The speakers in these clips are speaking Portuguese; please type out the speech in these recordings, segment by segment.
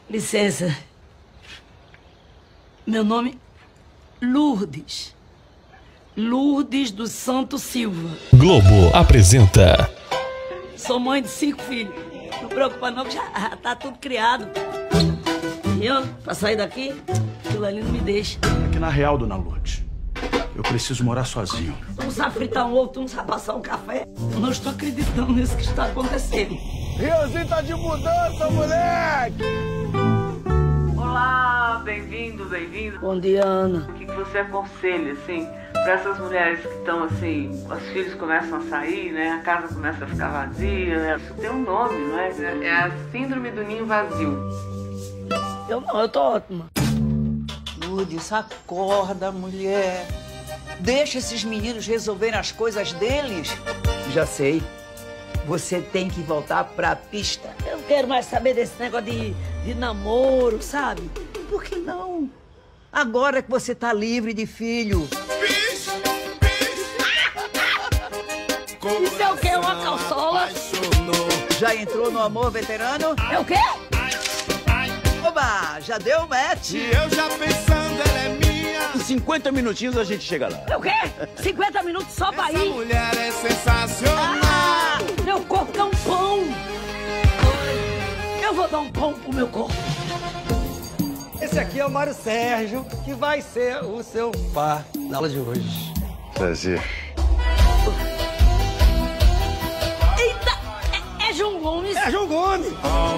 Licença. Meu nome Lourdes. Lourdes dos Santos Silva. Globo apresenta. Sou mãe de 5 filhos. Não preocupa não, que já tá tudo criado. E eu, pra sair daqui, aquilo ali não me deixa. É que na real, dona Lourdes, eu preciso morar sozinho. Tu não sabe fritar um ovo, tu não sabe passar um café. Eu não estou acreditando nisso que está acontecendo. Riozinho tá de mudança, moleque! Olá, bem-vindo, bem-vindo. Bom dia, Ana. O que você aconselha, assim, para essas mulheres que estão, assim, os filhos começam a sair, né? A casa começa a ficar vazia, né? Isso tem um nome, não é? É a síndrome do ninho vazio. Eu tô ótima. Lourdes, acorda, mulher. Deixa esses meninos resolverem as coisas deles. Já sei. Você tem que voltar pra pista. Eu não quero mais saber desse negócio de namoro, sabe? Por que não? Agora que você tá livre de filho. Isso é o quê? Uma calçola? Já entrou no amor veterano? É o quê? Oba, já deu match. E eu já pensando, ela é minha. Em 50 minutinhos a gente chega lá. É o quê? 50 minutos só pra Essa ir? mulher é sensacional. Ah, meu corpo é um pão. Eu vou dar um pão pro meu corpo. Esse aqui é o Mário Sérgio, que vai ser o seu par na aula de hoje. Prazer. Eita, é João Gomes. É João Gomes!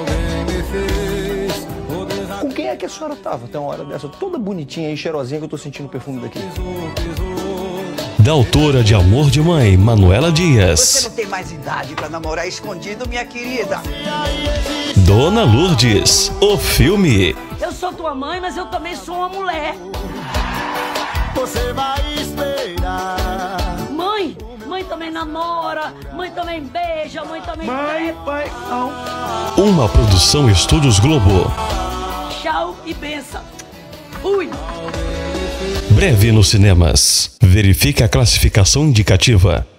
Com quem é que a senhora tava até uma hora dessa? Toda bonitinha e cheirosinha que eu tô sentindo o perfume daqui. Da autora de Amor de Mãe, Manuela Você Dias. não tem mais idade pra namorar escondido, minha querida. Dona Lourdes, o filme. Eu sou tua mãe, mas eu também sou uma mulher. Você vai esperar. Mãe também namora, mãe também beija, mãe também... Mãe, pai, não. Uma produção Estúdios Globo. Tchau e benção. Fui. Breve nos cinemas. Verifique a classificação indicativa.